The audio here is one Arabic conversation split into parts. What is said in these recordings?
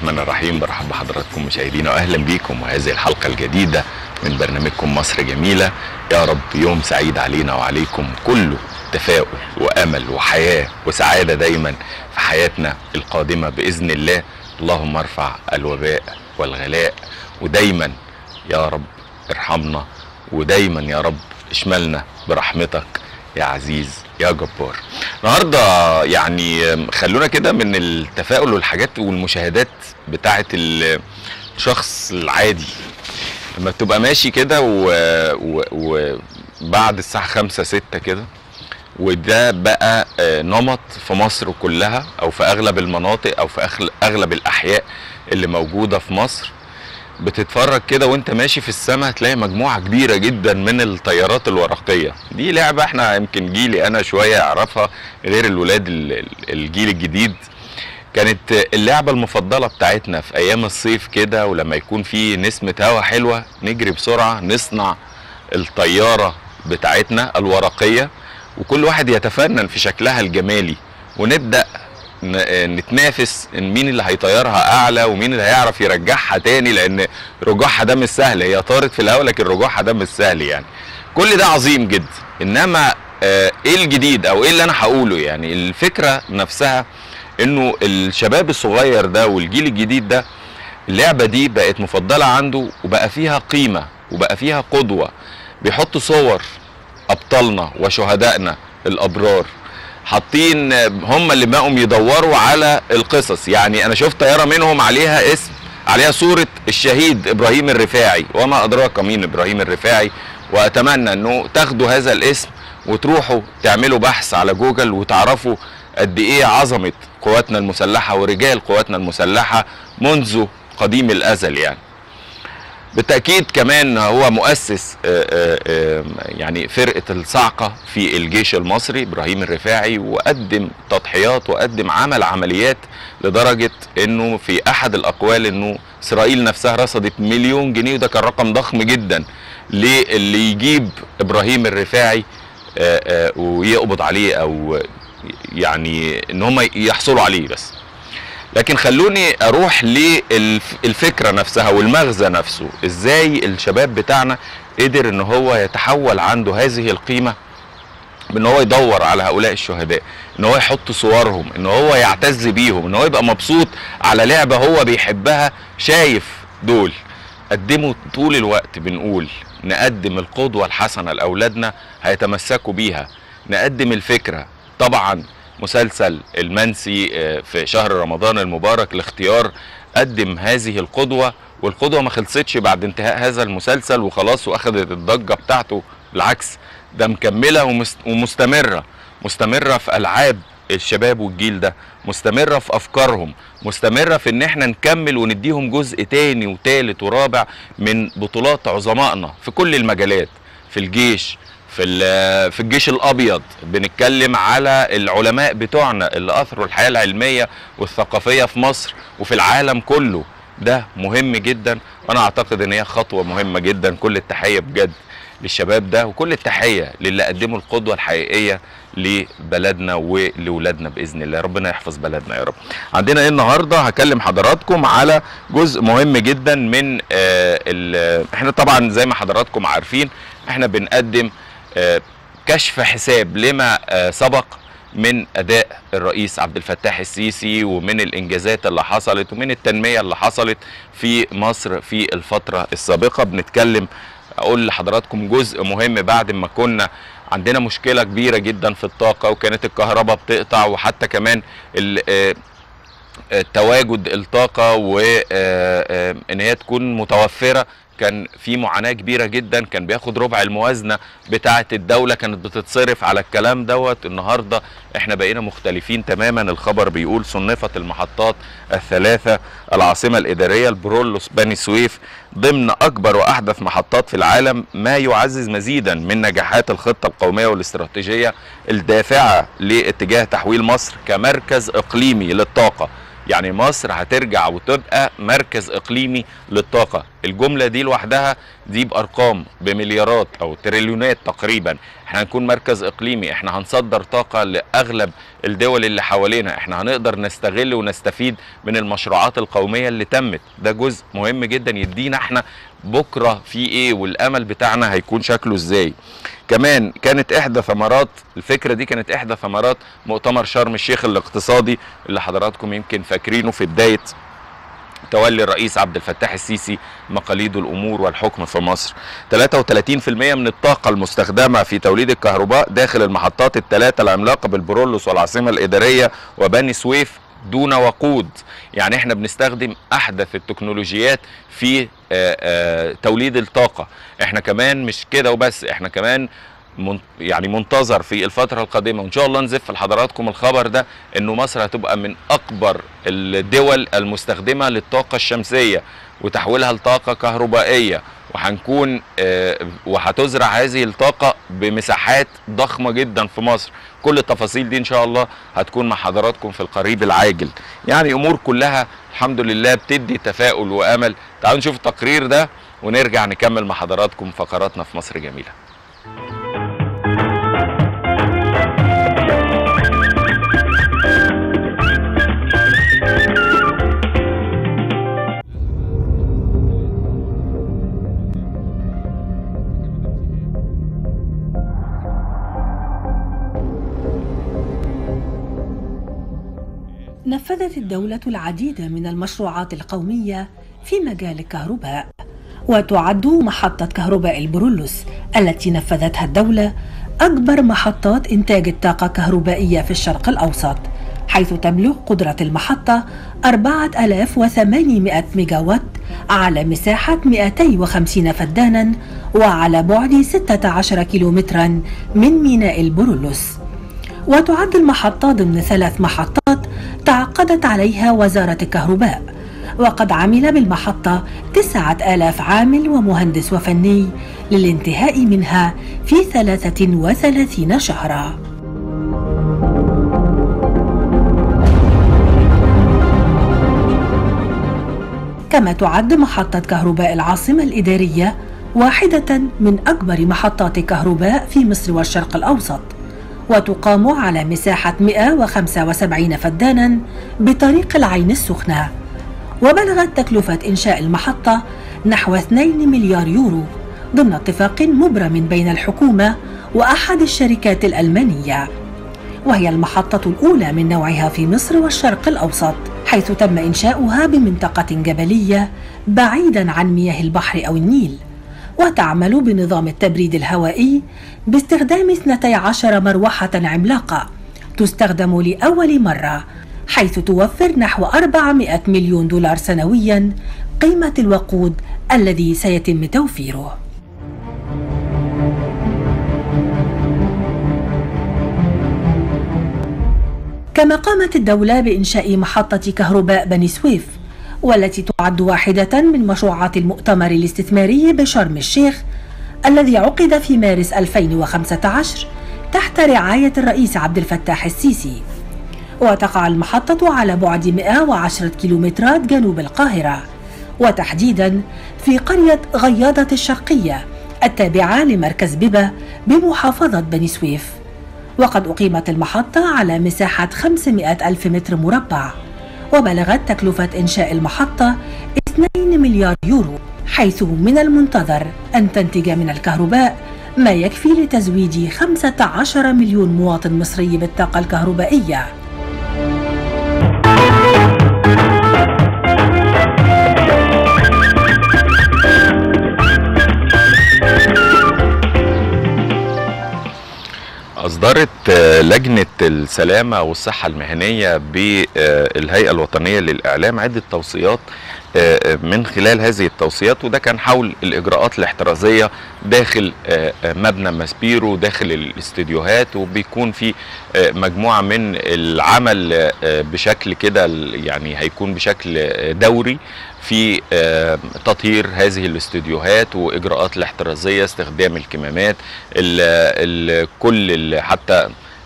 الرحمن الرحيم. برحب بحضراتكم مشاهدينا واهلا بيكم وهذه الحلقه الجديده من برنامجكم مصر جميله. يا رب يوم سعيد علينا وعليكم، كله تفاؤل وامل وحياه وسعاده دايما في حياتنا القادمه باذن الله. اللهم ارفع الوباء والغلاء، ودايما يا رب ارحمنا، ودايما يا رب اشملنا برحمتك يا عزيز يا جبار. النهارده يعني خلونا كده من التفاؤل والحاجات والمشاهدات بتاعه الشخص العادي لما تبقى ماشي كده وبعد الساعه 5 6 كده، وده بقى نمط في مصر كلها او في اغلب المناطق او في اغلب الاحياء اللي موجوده في مصر. بتتفرج كده وانت ماشي في السماء تلاقي مجموعة كبيرة جدا من الطيارات الورقية. دي لعبة احنا يمكن جيلي انا شوية اعرفها غير الولاد الجيل الجديد. كانت اللعبة المفضلة بتاعتنا في ايام الصيف كده، ولما يكون في نسمة هوا حلوة نجري بسرعة نصنع الطيارة بتاعتنا الورقية، وكل واحد يتفنن في شكلها الجمالي، ونبدأ نتنافس ان مين اللي هيطيرها اعلى ومين اللي هيعرف يرجعها تاني، لان رجوعها ده مش سهل. هي طارت في الهواء لكن رجوعها ده مش سهل يعني. كل ده عظيم جدا، انما ايه الجديد او ايه اللي انا هقوله؟ يعني الفكرة نفسها انه الشباب الصغير ده والجيل الجديد ده اللعبة دي بقت مفضلة عنده، وبقى فيها قيمة وبقى فيها قدوة. بيحطوا صور ابطالنا وشهدائنا الابرار، حاطين هم اللي بقوا يدوروا على القصص. يعني انا شفت طياره منهم عليها اسم، عليها صوره الشهيد ابراهيم الرفاعي، وما ادراك مين ابراهيم الرفاعي. واتمنى انه تاخدوا هذا الاسم وتروحوا تعملوا بحث على جوجل وتعرفوا قد ايه عظمه قواتنا المسلحه ورجال قواتنا المسلحه منذ قديم الازل. يعني بالتأكيد كمان هو مؤسس يعني فرقة الصاعقة في الجيش المصري إبراهيم الرفاعي، وقدم تضحيات وقدم عمليات لدرجة انه في احد الاقوال انه اسرائيل نفسها رصدت مليون جنيه، وده كان رقم ضخم جدا للي يجيب إبراهيم الرفاعي ويقبض عليه او يعني ان هم يحصلوا عليه. بس لكن خلوني اروح للفكرة نفسها والمغزى نفسه. ازاي الشباب بتاعنا قدر ان هو يتحول عنده هذه القيمة بان هو يدور على هؤلاء الشهداء، ان هو يحط صورهم، ان هو يعتز بيهم، ان هو يبقى مبسوط على لعبة هو بيحبها. شايف دول قدموا طول الوقت، بنقول نقدم القدوة الحسنة لاولادنا هيتمسكوا بيها. نقدم الفكرة. طبعا مسلسل المنسي في شهر رمضان المبارك الاختيار قدم هذه القدوة، والقدوة ما خلصتش بعد انتهاء هذا المسلسل وخلاص واخدت الضجة بتاعته. بالعكس ده مكملة مستمرة في ألعاب الشباب والجيل ده، مستمرة في أفكارهم، مستمرة في ان احنا نكمل ونديهم جزء تاني وتالت ورابع من بطولات عظمائنا في كل المجالات. في الجيش، في الجيش الابيض بنتكلم على العلماء بتوعنا اللي اثروا الحياه العلميه والثقافيه في مصر وفي العالم كله. ده مهم جدا، وانا اعتقد ان هي خطوه مهمه جدا. كل التحيه بجد للشباب ده، وكل التحيه للي قدموا القدوه الحقيقيه لبلدنا ولولادنا باذن الله. ربنا يحفظ بلدنا يا رب. عندنا ايه النهارده؟ هكلم حضراتكم على جزء مهم جدا من احنا طبعا زي ما حضراتكم عارفين احنا بنقدم كشف حساب لما سبق من اداء الرئيس عبد الفتاح السيسي، ومن الانجازات اللي حصلت ومن التنمية اللي حصلت في مصر في الفترة السابقة. بنتكلم اقول لحضراتكم جزء مهم بعد ما كنا عندنا مشكلة كبيرة جدا في الطاقة، وكانت الكهرباء بتقطع، وحتى كمان تواجد الطاقة وان هي تكون متوفرة كان في معاناة كبيرة جدا. كان بياخد ربع الموازنة بتاعة الدولة كانت بتتصرف على الكلام دوت. النهاردة احنا بقينا مختلفين تماما. الخبر بيقول صنفت المحطات الثلاثة العاصمة الإدارية البرولوس بني سويف ضمن أكبر وأحدث محطات في العالم، ما يعزز مزيدا من نجاحات الخطة القومية والاستراتيجية الدافعة لاتجاه تحويل مصر كمركز إقليمي للطاقة. يعني مصر هترجع وتبقى مركز إقليمي للطاقة. الجمله دي لوحدها دي بارقام بمليارات او تريليونات تقريبا. احنا هنكون مركز اقليمي، احنا هنصدر طاقه لاغلب الدول اللي حوالينا، احنا هنقدر نستغل ونستفيد من المشروعات القوميه اللي تمت. ده جزء مهم جدا يدينا احنا بكره في ايه والامل بتاعنا هيكون شكله ازاي. كمان كانت احدى ثمرات الفكره دي، كانت احدى ثمرات مؤتمر شرم الشيخ الاقتصادي اللي حضراتكم يمكن فاكرينه في بدايه تولي الرئيس عبد الفتاح السيسي مقاليد الامور والحكم في مصر. 33% من الطاقه المستخدمه في توليد الكهرباء داخل المحطات الثلاثه العملاقه بالبرولوس والعاصمه الاداريه وبني سويف دون وقود. يعني احنا بنستخدم احدث التكنولوجيات في توليد الطاقه. احنا كمان مش كده وبس، احنا كمان يعني منتظر في الفترة القادمة وإن شاء الله نزف لحضراتكم الخبر ده إنه مصر هتبقى من أكبر الدول المستخدمة للطاقة الشمسية وتحويلها لطاقة كهربائية، وهنكون وهتزرع هذه الطاقة بمساحات ضخمة جدا في مصر. كل التفاصيل دي إن شاء الله هتكون مع حضراتكم في القريب العاجل. يعني أمور كلها الحمد لله بتدي تفاؤل وأمل. تعالوا نشوف التقرير ده ونرجع نكمل مع حضراتكم فقراتنا في مصر جميلة. نفذت الدولة العديد من المشروعات القومية في مجال الكهرباء، وتعد محطة كهرباء البرولوس التي نفذتها الدولة أكبر محطات إنتاج الطاقة الكهربائية في الشرق الأوسط، حيث تبلغ قدرة المحطة 4800 ميجاوات على مساحة 250 فدانا وعلى بعد 16 كيلومترا من ميناء البرولوس. وتعد المحطة ضمن 3 محطات تعاقدت عليها وزارة الكهرباء، وقد عمل بالمحطة 9000 عامل ومهندس وفني للانتهاء منها في 33 شهرا. كما تعد محطة كهرباء العاصمة الإدارية واحدة من أكبر محطات الكهرباء في مصر والشرق الأوسط، وتقام على مساحة 175 فدانا بطريق العين السخنة. وبلغت تكلفة إنشاء المحطة نحو 2 مليار يورو ضمن اتفاق مبرم بين الحكومة وأحد الشركات الألمانية، وهي المحطة الأولى من نوعها في مصر والشرق الأوسط، حيث تم إنشاؤها بمنطقة جبلية بعيدا عن مياه البحر أو النيل، وتعمل بنظام التبريد الهوائي باستخدام 12 مروحة عملاقة تستخدم لأول مرة، حيث توفر نحو 400 مليون دولار سنويا قيمة الوقود الذي سيتم توفيره. كما قامت الدولة بإنشاء محطة كهرباء بني سويف، والتي تعد واحدة من مشروعات المؤتمر الاستثماري بشرم الشيخ الذي عقد في مارس 2015 تحت رعاية الرئيس عبد الفتاح السيسي. وتقع المحطة على بعد 110 كيلومترات جنوب القاهرة، وتحديدا في قرية غياضة الشرقية التابعة لمركز ببة بمحافظة بني سويف. وقد أقيمت المحطة على مساحة 500 ألف متر مربع، وبلغت تكلفة إنشاء المحطة 2 مليار يورو، حيث من المنتظر أن تنتج من الكهرباء ما يكفي لتزويد 15 مليون مواطن مصري بالطاقة الكهربائية. أصدرت لجنة السلامة والصحة المهنية بالهيئة الوطنية للإعلام عدة توصيات من خلال هذه التوصيات، وده كان حول الإجراءات الاحترازية داخل مبنى ماسبيرو داخل الاستديوهات، وبيكون في مجموعة من العمل بشكل كده يعني هيكون بشكل دوري في تطهير هذه الاستوديوهات واجراءات الاحترازيه، استخدام الكمامات، كل حتى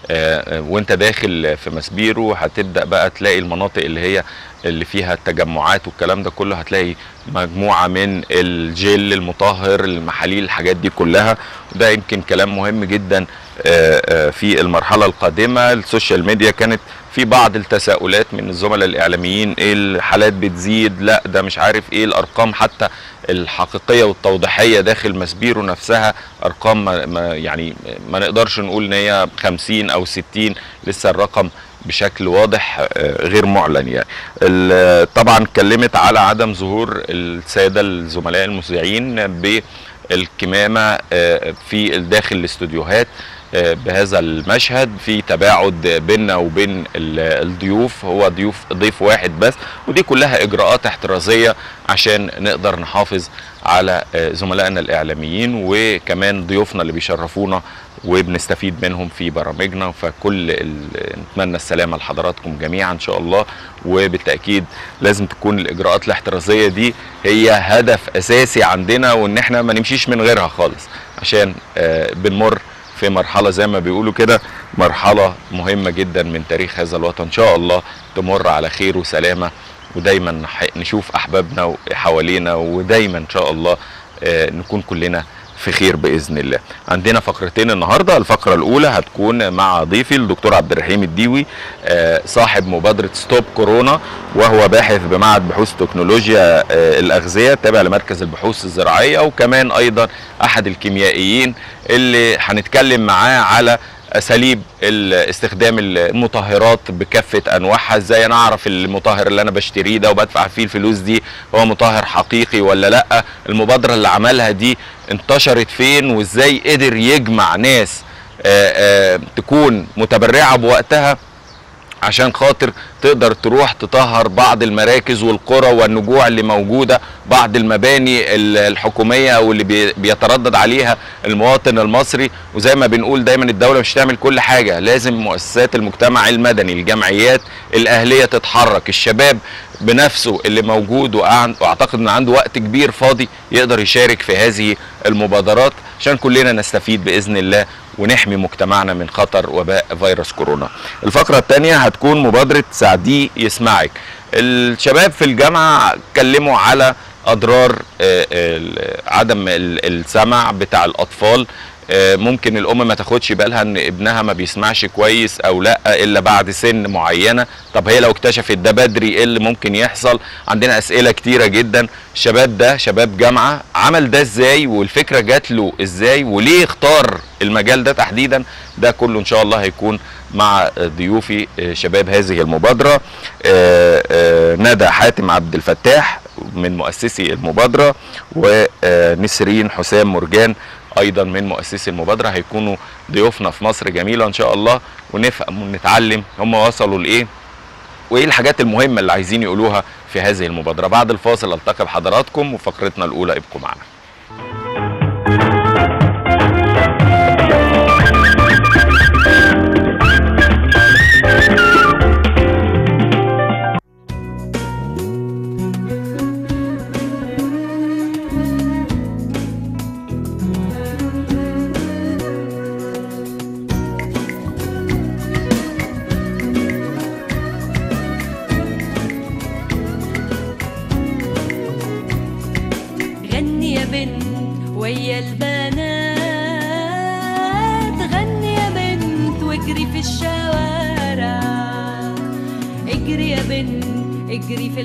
وانت داخل في ماسبيرو هتبدا بقى تلاقي المناطق اللي فيها التجمعات والكلام ده كله، هتلاقي مجموعه من الجل المطهر، المحاليل، الحاجات دي كلها. وده يمكن كلام مهم جدا في المرحله القادمه. السوشيال ميديا كانت في بعض التساؤلات من الزملاء الاعلاميين، ايه الحالات بتزيد، لا ده مش عارف ايه الارقام حتى الحقيقيه والتوضيحيه داخل ماسبيرو نفسها ارقام يعني ما نقدرش نقول ان هي 50 او 60، لسه الرقم بشكل واضح غير معلن يعني. طبعا اتكلمت على عدم ظهور الساده الزملاء المذيعين بالكمامه في داخل الاستوديوهات بهذا المشهد، في تباعد بيننا وبين الضيوف، هو ضيف واحد بس، ودي كلها اجراءات احترازيه عشان نقدر نحافظ على زملائنا الاعلاميين وكمان ضيوفنا اللي بيشرفونا وبنستفيد منهم في برامجنا. فكل نتمنى السلامه لحضراتكم جميعا ان شاء الله، وبالتاكيد لازم تكون الاجراءات الاحترازيه دي هي هدف اساسي عندنا، وان احنا ما نمشيش من غيرها خالص، عشان بنمر في مرحله زي ما بيقولوا كده، مرحله مهمه جدا من تاريخ هذا الوطن، ان شاء الله تمر على خير وسلامه، ودايما نشوف احبابنا حوالينا، ودايما ان شاء الله نكون كلنا في خير باذن الله. عندنا فقرتين النهارده، الفقره الاولى هتكون مع ضيفي الدكتور عبد الرحيم الديوي، صاحب مبادره ستوب كورونا، وهو باحث بمعهد بحوث تكنولوجيا الاغذيه التابع لمركز البحوث الزراعيه، وكمان ايضا احد الكيميائيين اللي هنتكلم معاه على اساليب استخدام المطهرات بكافه انواعها. ازاي انا اعرف المطهر اللي انا بشتريه ده وبدفع فيه الفلوس دي هو مطهر حقيقي ولا لا؟ المبادره اللي عملها دي انتشرت فين، وازاي قدر يجمع ناس تكون متبرعه بوقتها عشان خاطر تقدر تروح تطهر بعض المراكز والقرى والنجوع اللي موجودة، بعض المباني الحكومية او اللي بيتردد عليها المواطن المصري. وزي ما بنقول دايما الدولة مش تعمل كل حاجة، لازم مؤسسات المجتمع المدني، الجمعيات الأهلية تتحرك، الشباب بنفسه اللي موجود واعتقد ان عنده وقت كبير فاضي يقدر يشارك في هذه المبادرات عشان كلنا نستفيد بإذن الله ونحمي مجتمعنا من خطر وباء فيروس كورونا. الفقرة الثانية هتكون مبادرة ساعديه يسمعك. الشباب في الجامعة اتكلموا على أضرار عدم السمع بتاع الأطفال. ممكن الأم ما تاخدش بالها إن ابنها ما بيسمعش كويس أو لأ إلا بعد سن معينة. طب هي لو اكتشفت ده بدري إيه اللي ممكن يحصل؟ عندنا أسئلة كتيرة جدا. الشباب ده شباب جامعة عمل ده إزاي، والفكرة جات له إزاي، وليه اختار المجال ده تحديدا؟ ده كله إن شاء الله هيكون مع ضيوفي شباب هذه المبادرة. ندى حاتم عبد الفتاح من مؤسسي المبادرة، ونسرين حسام مرجان ايضا من مؤسسي المبادره، هيكونوا ضيوفنا في مصر جميله ان شاء الله، ونفهم ونتعلم هم وصلوا لايه وايه الحاجات المهمه اللي عايزين يقولوها في هذه المبادره. بعد الفاصل التقي بحضراتكم وفقرتنا الاولى، ابقوا معنا. ويا البنات غني يا بنت واجري في الشوارع، اجري يا بنت اجري في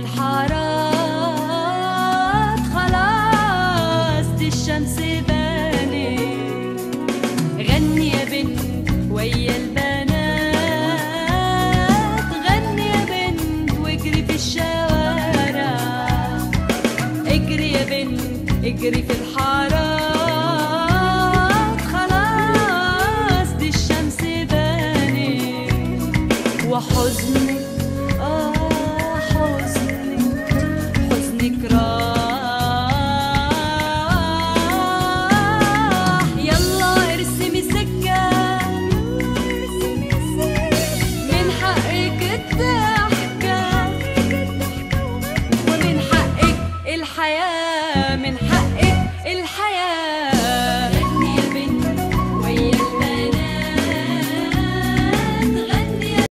الحارات، خلاص دي الشمس بانت. غني يا بنت ويا البنات غني يا بنت واجري في الشوارع، اجري يا بنت اجري في الحارات،